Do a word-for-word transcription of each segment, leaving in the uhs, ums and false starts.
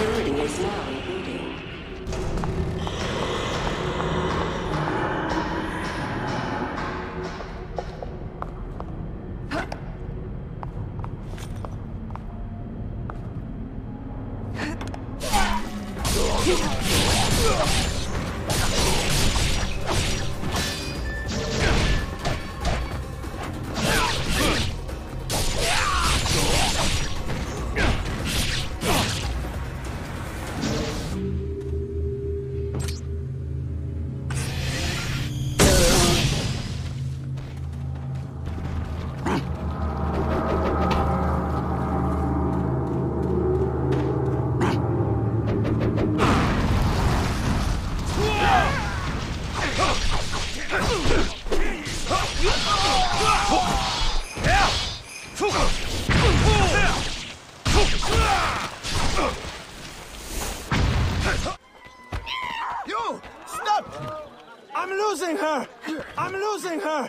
Facility is now rebooting. You! Stop! I'm losing her! I'm losing her!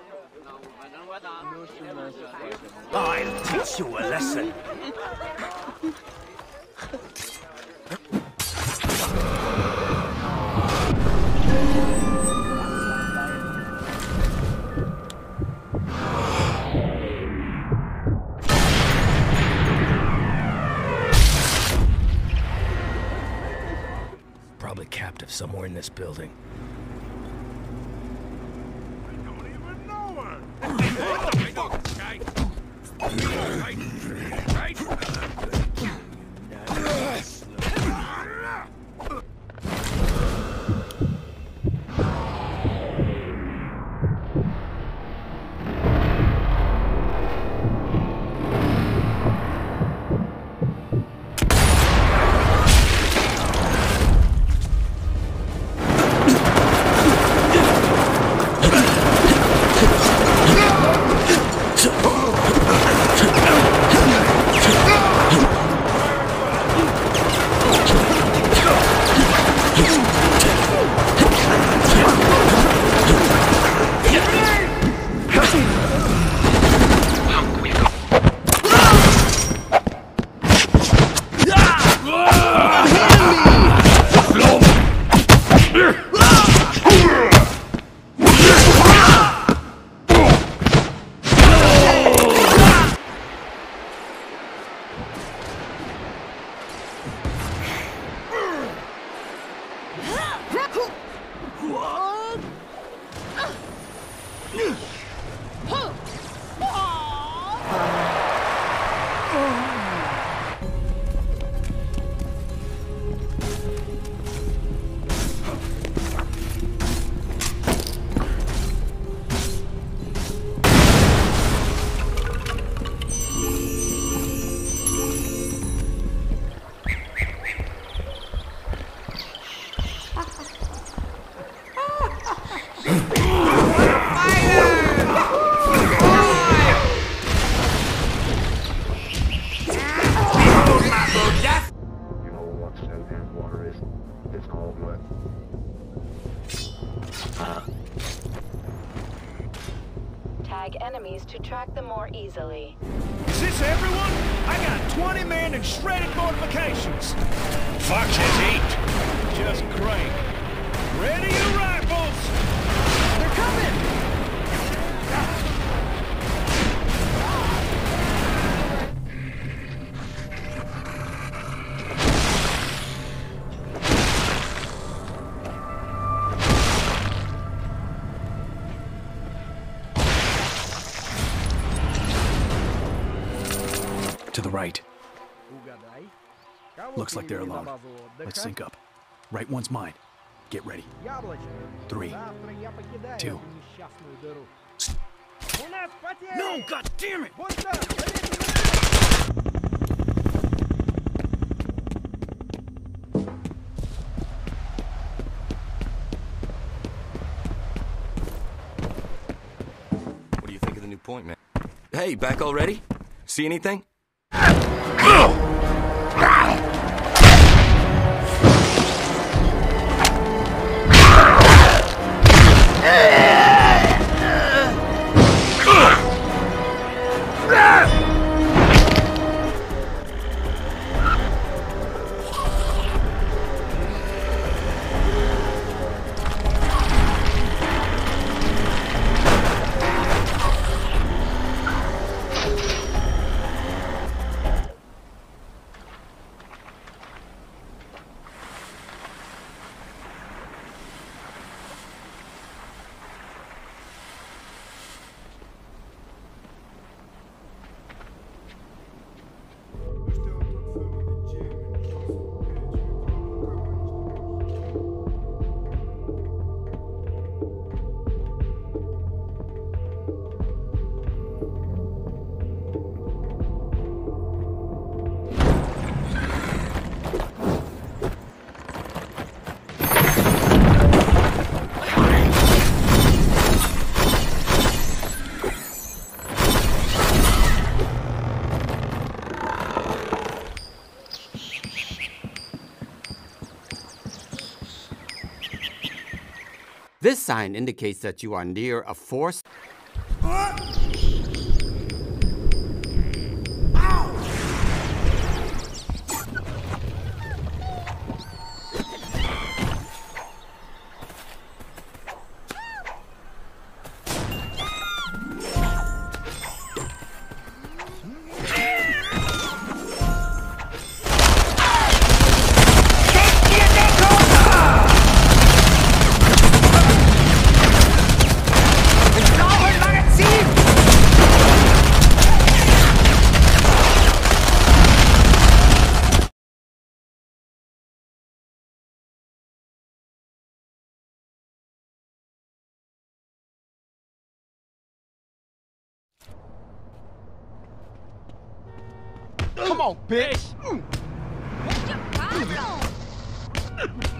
I'll teach you a lesson. Probably captive somewhere in this building. I don't even know her! What the fuck, guy? Right? Right? Tag enemies to track them more easily. Is this everyone? I got twenty men and shredded fortifications. Foxes eat. Just great. Ready your rifles! They're coming! To the right. Looks like they're alone. Let's sync up. Right one's mine. Get ready. Three. Two. No, god damn it! What do you think of the new point, man? Hey, back already? See anything? This sign indicates that you are near a forest. Come on, bitch! Mucho cabrón.